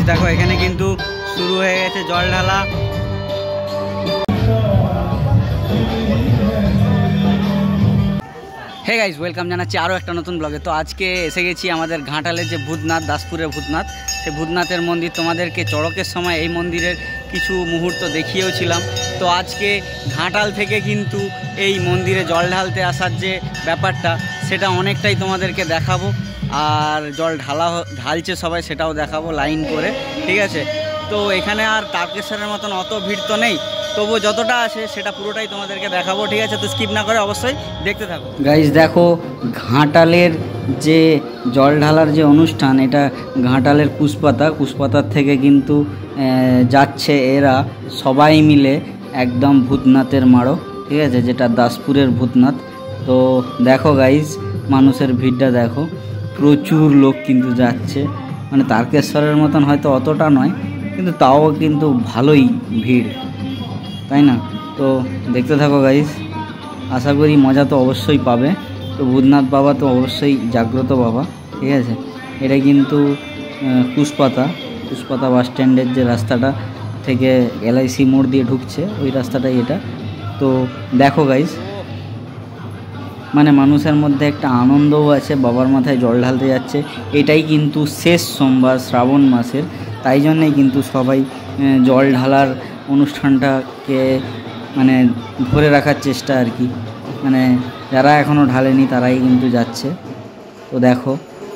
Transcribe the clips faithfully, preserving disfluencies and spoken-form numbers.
Guys দেখো এখানে কিন্তু শুরু হয়ে গেছে জল ঢালা। হে গাইস ওয়েলকাম জানাচ্ছি আরও একটা নতুন ব্লগে। তো আজকে এসে গেছি আমাদের ঘাটালের যে ভূতনাথ, দাসপুরের ভূতনাথ, সেই ভূতনাথের মন্দির। তোমাদেরকে চড়কের সময় এই মন্দিরের কিছু মুহূর্ত দেখিয়েওছিলাম। তো আজকে ঘাটাল থেকে কিন্তু এই মন্দিরে জল ঢালতে আসার যে ব্যাপারটা, সেটা অনেকটাই তোমাদেরকে দেখাবো। আর জল ঢালা ঢালছে সবাই, সেটাও দেখাবো লাইন করে, ঠিক আছে। তো এখানে আর তারকেশ্বরের মতন অত ভিড় তো নেই, তবু যতটা আছে সেটা পুরোটাই তোমাদেরকে দেখাবো, ঠিক আছে। তো স্কিপ না করে অবশ্যই দেখতে থাকো। গাইস দেখো ঘাটালের যে জল ঢালার যে অনুষ্ঠান, এটা ঘাটালের কুশপাতা কুশপাতার থেকে কিন্তু যাচ্ছে এরা সবাই মিলে একদম ভূতনাথের মাড়ো, ঠিক আছে, যেটা দাসপুরের ভূতনাথ। তো দেখো গাইস মানুষের ভিড়টা দেখো, প্রচুর লোক কিন্তু যাচ্ছে। মানে তারকেশ্বরের মতন হয়তো অতটা নয়, কিন্তু তাও কিন্তু ভালোই ভিড়, তাই না? তো দেখতে থাকো গাইস, আশা করি মজা তো অবশ্যই পাবে। তো ভূতনাথ বাবা তো অবশ্যই জাগ্রত বাবা, ঠিক আছে। এটা কিন্তু কুশপাতা কুশপাতা বাস স্ট্যান্ডের যে রাস্তাটা থেকে এলআইসি মোড় দিয়ে ঢুকছে, ওই রাস্তাটাই এটা। তো দেখো গাইস, মানে মানুষের মধ্যে একটা আনন্দও আছে, বাবার মাথায় জল ঢালতে যাচ্ছে। এটাই কিন্তু শেষ সোমবার শ্রাবণ মাসের, তাই জন্যেই কিন্তু সবাই জল ঢালার অনুষ্ঠানটাকে মানে ধরে রাখার চেষ্টা আর কি। মানে যারা এখনও ঢালেনি তারাই কিন্তু যাচ্ছে। তো দেখো,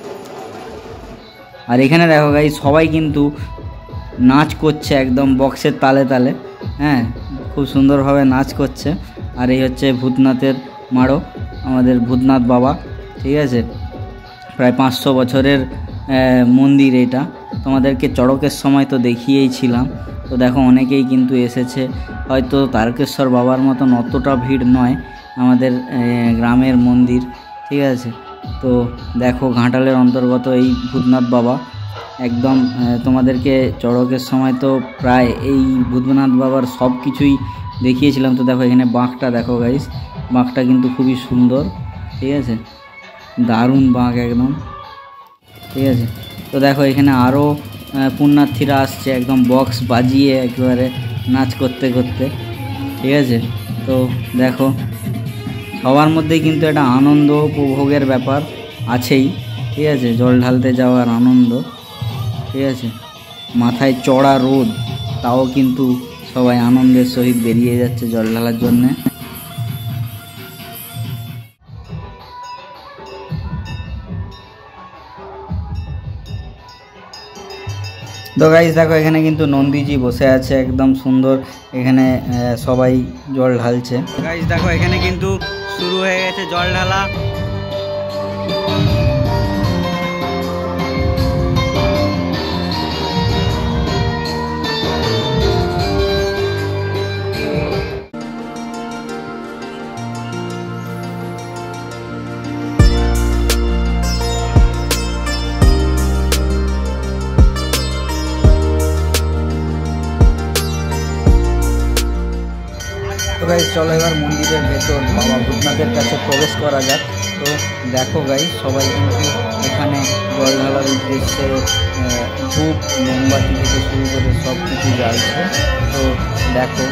আর এখানে দেখো গাইস সবাই কিন্তু নাচ করছে একদম বক্সের তালে তালে, হ্যাঁ, খুব সুন্দরভাবে নাচ করছে। আর এই হচ্ছে ভূতনাথের মাড়ো, আমাদের ভূতনাথ বাবা, ঠিক আছে। প্রায় পাঁচশো বছরের মন্দির এটা, তোমাদেরকে চড়কের সময় তো দেখিয়েই ছিলাম। তো দেখো অনেকেই কিন্তু এসেছে, হয়তো তারকেশ্বর বাবার মতন অতটা ভিড় নয় আমাদের গ্রামের মন্দির, ঠিক আছে। তো দেখো ঘাটালের অন্তর্গত এই ভূতনাথ বাবা একদম, তোমাদেরকে চড়কের সময় তো প্রায় এই ভূতনাথ বাবার সব কিছুই দেখিয়েছিলাম। তো দেখো এখানে বাঁকটা দেখো গাইস, বাঁকটা কিন্তু খুবই সুন্দর, ঠিক আছে, দারুণ বাঁক একদম, ঠিক আছে। তো দেখো এখানে আরও পুণ্যার্থীরা আসছে একদম বক্স বাজিয়ে একেবারে নাচ করতে করতে, ঠিক আছে। তো দেখো সবার মধ্যেই কিন্তু একটা আনন্দ উপভোগের ব্যাপার আছেই, ঠিক আছে। জল ঢালতে যাওয়ার আনন্দ, ঠিক আছে। মাথায় চড়া রোদ, তাও কিন্তু সবাই আনন্দের সহিত বেরিয়ে যাচ্ছে জল ঢালার জন্যে। তো গাইস দেখো এখানে কিন্তু নন্দীজি বসে আছে একদম সুন্দর, এখানে সবাই জল ঢালছে। গাইস দেখো এখানে কিন্তু শুরু হয়ে গেছে জল ঢালা। তো গাইস চলো এবার মন্দিরের ভেতর বাবা ভূতনাথের কাছে প্রবেশ করা যাক। তো দেখো গাইস সবাই কিন্তু এখানে জল ঢালার উদ্দেশ্যে ধূপ মোমবাতি থেকে শুরু করে সব কিছু জ্বালছে। তো দেখো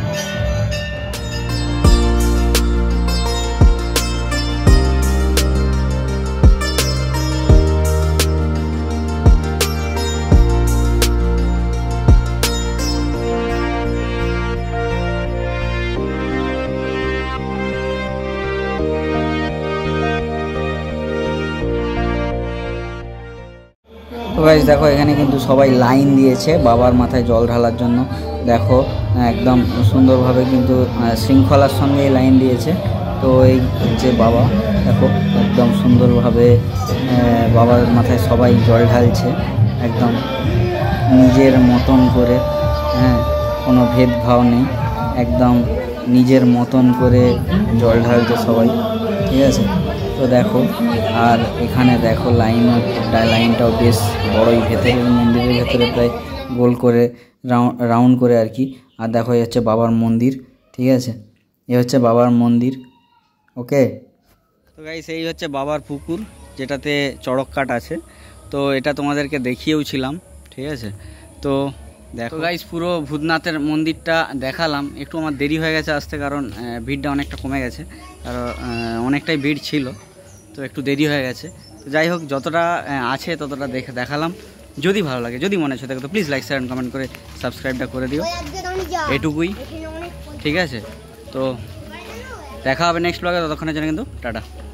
তো গাইস দেখো এখানে কিন্তু সবাই লাইন দিয়েছে বাবার মাথায় জল ঢালার জন্য। দেখো একদম সুন্দরভাবে কিন্তু শৃঙ্খলার সঙ্গে লাইন দিয়েছে। তো এই যে বাবা দেখো একদম সুন্দরভাবে বাবার মাথায় সবাই জল ঢালছে একদম নিজের মতন করে, হ্যাঁ, কোনো ভেদভাব নেই, একদম নিজের মতন করে জল ঢালছে সবাই, ঠিক আছে। তো দেখো আর এখানে দেখো লাইন লাইনটাও বেশ বড়ই, ভেতরের মন্দিরের ভেতরে প্রায় গোল করে রাউন্ড করে আর কি। আর দেখো এই হচ্ছে বাবার মন্দির, ঠিক আছে, এই হচ্ছে বাবার মন্দির, ওকে। তো গাইস এই হচ্ছে বাবার পুকুর, যেটাতে চড়ক কাঠ আছে। তো এটা তোমাদেরকে দেখিয়েও ছিলাম, ঠিক আছে। তো দেখো গাইস, পুরো ভূতনাথের মন্দিরটা দেখালাম। একটু আমার দেরি হয়ে গেছে আসতে, কারণ ভিড়টা অনেকটা কমে গেছে, কারণ অনেকটাই ভিড় ছিল, তো একটু দেরি হয়ে গেছে। তো যাই হোক, যতটা আছে ততটা দেখে দেখালাম। যদি ভালো লাগে, যদি মনে হচ্ছে দেখো, তো please like share and comment করে সাবস্ক্রাইবটা করে দিও, এটুকুই। ঠিক আছে, তো দেখা হবে নেক্সট ব্লগে, ততক্ষণের জন্য কিন্তু টাটা।